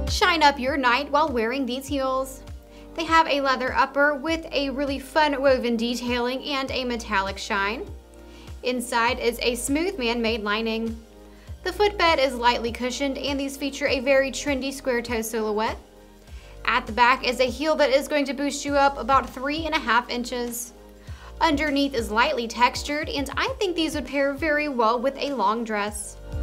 Shine up your night while wearing these heels. They have a leather upper with a really fun woven detailing and a metallic shine. Inside is a smooth man-made lining. The footbed is lightly cushioned and these feature a very trendy square toe silhouette. At the back is a heel that is going to boost you up about 3.5 inches. Underneath is lightly textured and I think these would pair very well with a long dress.